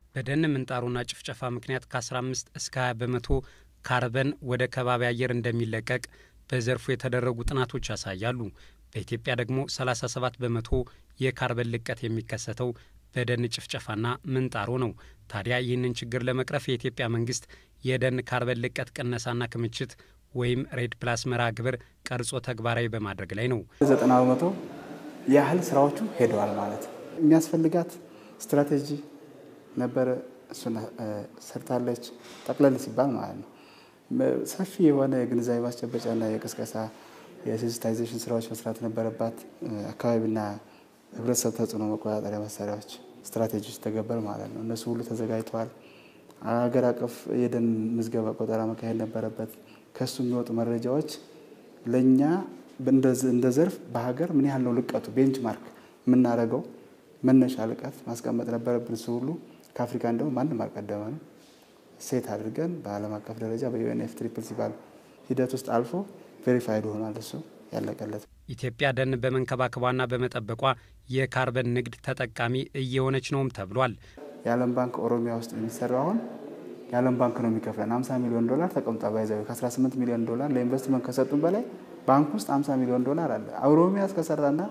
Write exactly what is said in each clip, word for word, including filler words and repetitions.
በደን ምንጣሩና ጭፍጨፋ ምክንያት ከ15 እስከ ሃያ በመቶ ካርበን ወደ ከባቢ አየር እንደሚለቀቅ በዘርፉ የተደረጉ ጥናቶች ያሳያሉ። በኢትዮጵያ ደግሞ ሰላሳ ሰባት በመቶ የካርበን ልቀት የሚከሰተው በደን ጭፍጨፋና ምንጣሩ ነው። ታዲያ ይህንን ችግር ለመቅረፍ የኢትዮጵያ መንግስት የደን ካርበን ልቀት ቅነሳና ክምችት ወይም ሬድ ፕላስ መርሃ ግብር ቀርጾ ተግባራዊ በማድረግ ላይ ነው። ዘጠና በመቶ ያህል ስራዎቹ ሄደዋል ማለት የሚያስፈልጋት ስትራቴጂ ነበር። እሱና ሰርታለች ጠቅለል ሲባል ማለት ነው። ሰፊ የሆነ የግንዛቤ ማስጨበጫና የቅስቀሳ የሴንሲታይዜሽን ስራዎች መስራት ነበረባት። አካባቢና ህብረተሰብ ተጽዕኖ መቆጣጠሪያ መሳሪያዎች ስትራቴጂዎች ተገበር ማለት ነው። እነሱ ሁሉ ተዘጋጅተዋል። አገር አቀፍ የደን ምዝገባ ቆጠራ መካሄድ ነበረበት። ከሱ የሚወጡ መረጃዎች ለኛ እንደ ዘርፍ በሀገር ምን ያህል ነው ልቀቱ ቤንችማርክ የምናደርገው መነሻ ልቀት ማስቀመጥ ነበረብን። እሱ ሁሉ ከአፍሪካ እንደውም ማንም አልቀደመ ነው። ሴት አድርገን በዓለም አቀፍ ደረጃ በዩኤንኤፍ ትሪፕል ሲባል ሂደት ውስጥ አልፎ ቬሪፋይድ ሆኗል። እሱ ያለቀለት ኢትዮጵያ ደን በመንከባከቧና በመጠበቋ የካርበን ንግድ ተጠቃሚ እየሆነች ነውም ተብሏል። የዓለም ባንክ ኦሮሚያ ውስጥ የሚሰራው አሁን የዓለም ባንክ ነው የሚከፍለን ሃምሳ ሚሊዮን ዶላር ተቀምጣ ባይዛው ከ18 ሚሊዮን ዶላር ለኢንቨስትመንት ከሰጡን በላይ ባንክ ውስጥ ሃምሳ ሚሊዮን ዶላር አለ። ኦሮሚያ እስከሰራና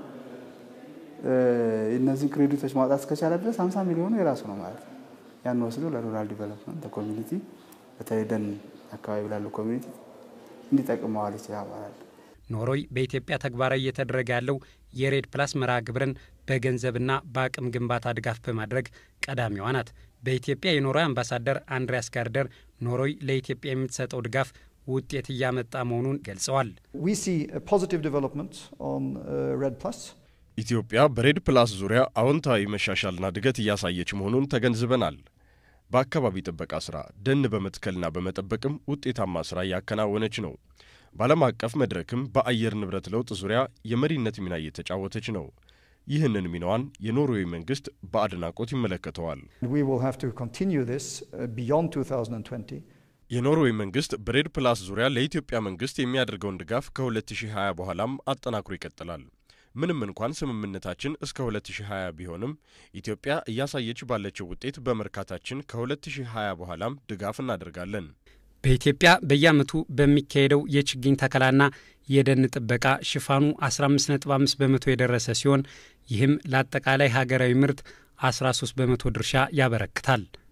እነዚህ ክሬዲቶች ማውጣት እስከቻለ ድረስ ሃምሳ ሚሊዮን የራሱ ነው ማለት ነው። ያን ወስዶ ለሩራል ዲቨሎፕመንት ለኮሚኒቲ በተለይ ደን አካባቢ ላሉ ኮሚኒቲ እንዲጠቅመዋል ይችላል ማለት ነው። ኖርዌይ በኢትዮጵያ ተግባራዊ እየተደረገ ያለው የሬድ ፕላስ መርሃ ግብርን በገንዘብና በአቅም ግንባታ ድጋፍ በማድረግ ቀዳሚዋ ናት። በኢትዮጵያ የኖርዌይ አምባሳደር አንድሪያስ ጋርደር ኖርዌይ ለኢትዮጵያ የምትሰጠው ድጋፍ ውጤት እያመጣ መሆኑን ገልጸዋል። We see a positive development on uh, red plus. ኢትዮጵያ በሬድ ፕላስ ዙሪያ አዎንታዊ መሻሻልና ድገት እያሳየች መሆኑን ተገንዝበናል። በአካባቢ ጥበቃ ስራ ደን በመትከልና በመጠበቅም ውጤታማ ስራ ያከናወነች ነው። በዓለም አቀፍ መድረክም በአየር ንብረት ለውጥ ዙሪያ የመሪነት ሚና እየተጫወተች ነው። ይህንን ሚናዋን የኖርዌይ መንግስት በአድናቆት ይመለከተዋል። We will have to continue this beyond twenty twenty. የኖርዌይ መንግስት በሬድ ፕላስ ዙሪያ ለኢትዮጵያ መንግስት የሚያደርገውን ድጋፍ ከ2020 በኋላም አጠናክሮ ይቀጥላል። ምንም እንኳን ስምምነታችን እስከ ሁለት ሺህ ሃያ ቢሆንም ኢትዮጵያ እያሳየች ባለችው ውጤት በመርካታችን ከ2020 በኋላም ድጋፍ እናደርጋለን። በኢትዮጵያ በየዓመቱ በሚካሄደው የችግኝ ተከላና የደን ጥበቃ ሽፋኑ አስራ አምስት ነጥብ አምስት በመቶ የደረሰ ሲሆን ይህም ለአጠቃላይ ሀገራዊ ምርት አስራ ሶስት በመቶ ድርሻ ያበረክታል።